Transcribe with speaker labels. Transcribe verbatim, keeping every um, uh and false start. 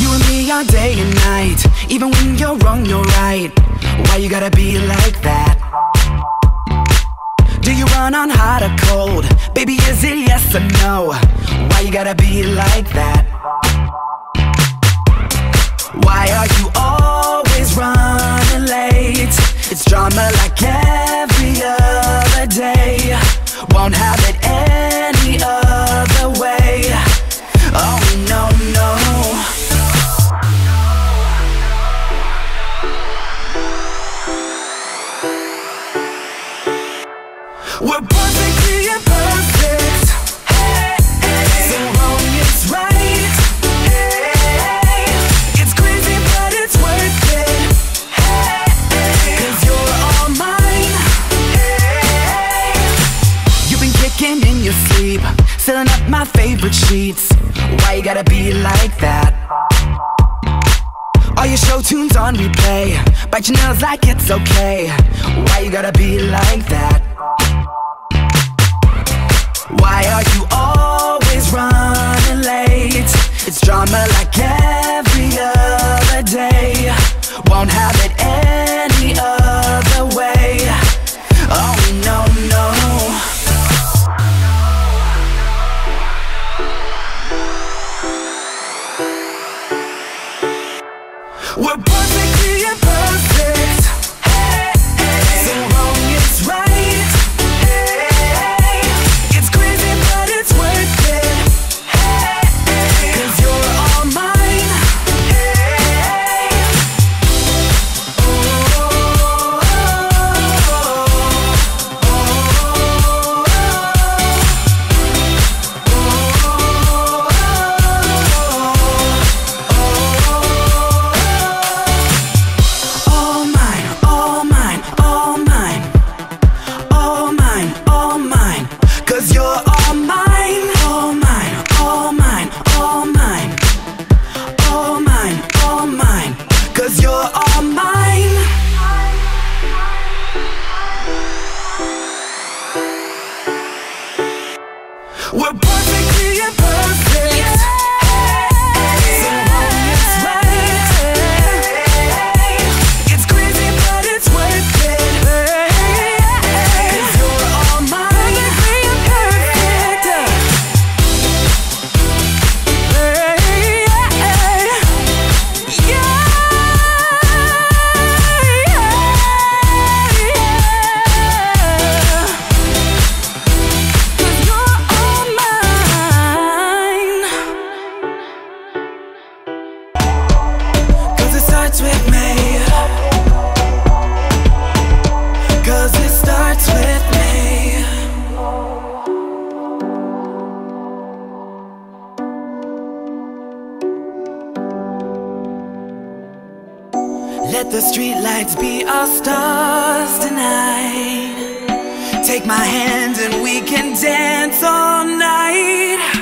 Speaker 1: You and me all day and night. Even when you're wrong, you're right. Why you gotta be like that? Do you run on hot or cold? Baby, is it yes or no? Why you gotta be like that? Why are you always running late? It's drama like every other day. Won't have it any other way. Oh no, no. We're perfectly imperfect. Hey, hey. So wrong is right. Hey, it's crazy but it's worth it. Hey, hey. Cause you're all mine. Hey, you've been kicking in your sleep, filling up my favorite sheets. Why you gotta be like that? All your show tunes on replay, bite your nails like it's okay. Why you gotta be like that? Why are you always running late? It's drama like every other day. Won't have it any other way. Oh no, no. We're perfectly imperfect. Hey, hey. So wrong is right. We're perfectly imperfect. Yeah. Hey, so wrong is right. Hey, it's crazy but it's worth it. Hey, cause you're all mine. Perfectly imperfect. Hey, yeah, with me, cause it starts with me. Let the street lights be our stars tonight. Take my hand and we can dance all night.